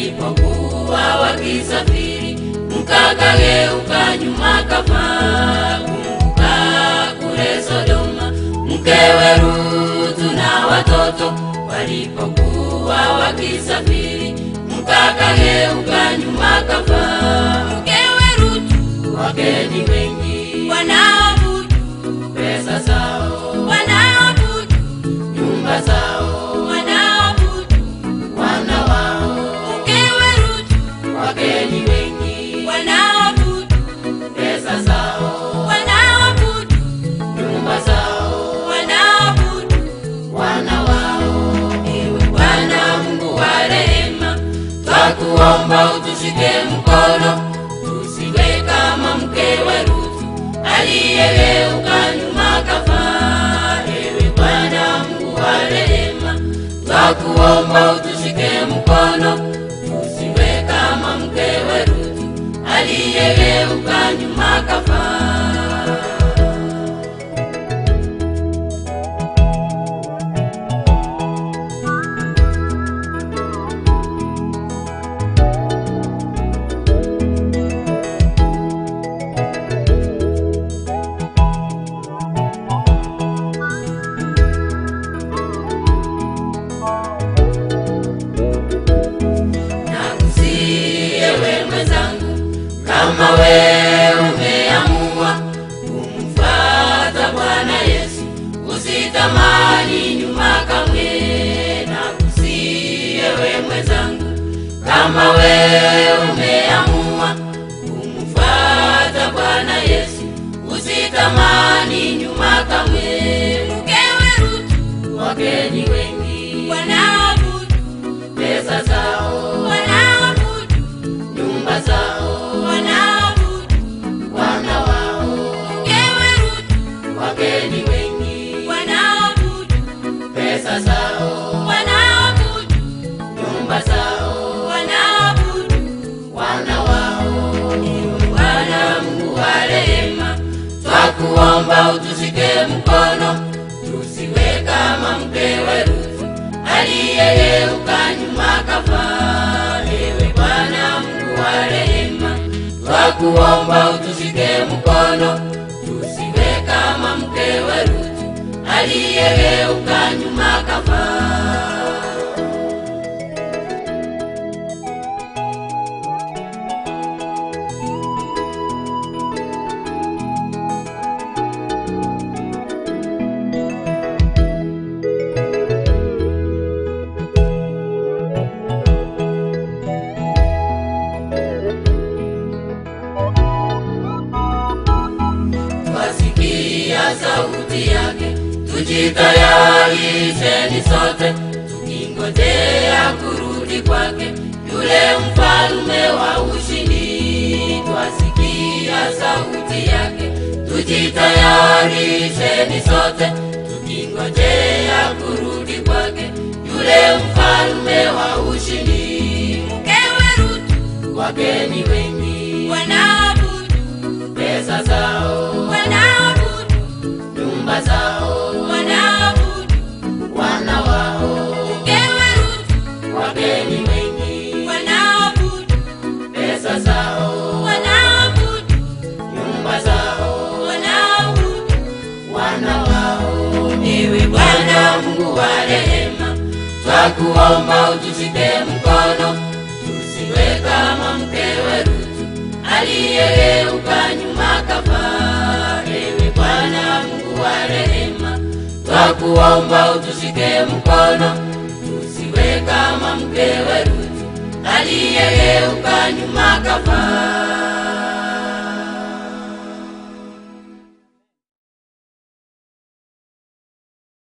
walipokuwa wakisafiri, mkakageuka nyuma kafa. Kumbuka kule Sodoma, mkewe Rutu na watoto walipokuwa wakisafiri, mkakageuka nyuma kafa. Mkewe Rutu wageni wengi wanaabudu pesa zao, wanaabudu nyumba zao, wanaabudu wana wao. Mkewe Rutu wageni wengi wanaabudu pesa zao, wanaabudu nyumba zao, wanaabudu wana wao. Ewe Bwana Mungu wa rehema, twakuomba utushike mkono, tusiwe kama mkewe Rutu aliyegeuka nyuma kafa. Ewe Bwana Mungu wa rehema, twakuomba utushike mkono, tusiwe kama mkewe Rutu aliyegeuka nyuma kafa. Kama wewe umeamua kumfuata Bwana Yesu, usitamani nyuma kamwe. Nakusihi ewe mwenzangu, kama wewe umeamua kumfuata Bwana Yesu, usitamani nyuma kamwe. Mkewe Rutu wageni wengi wanaabudu pesa zao, wanaabudu nyumba zao, wanaabudu wana wao. Mkewe Rutu wageni wengi wanaabudu pesa zao, wanaabudu nyumba zao, wanaabudu wana wao. Ewe Bwana Mungu wa rehema, twakuomba utushike mkono, tusiwe kama mkewe Rutu aliyegeuka nyuma kafa. Ewe Bwana Mungu wa rehema, twakuomba utushike mkono, tusiwe kama mkewe Rutu aliyegeuka nyuma kafa. Sauti yake tujitayarisheni sote, tukingojea kurudi kwake yule mfalme wa ushindi. Twasikia sauti yake tujitayarisheni sote, tukingojea kurudi kwake yule mfalme wa ushindi. Mkewe Rutu wageni wengi wanaabudu pesa zao, wanaabudu nyumba zao, wanaabudu wana wao. Mkewe Rutu wageni wengi wanaabudu pesa zao, wanaabudu nyumba zao, wanaabudu wana wao. Ewe Bwana Mungu wa rehema, twakuomba utushike mkono, tusiwe kama mkewe Rutu aliyegeuka nyuma kafa. Ewe Bwana Mungu wa rehema, twakuomba utushike mkono, tusiwe kama mkewe Rutu aliyegeuka nyuma kafa.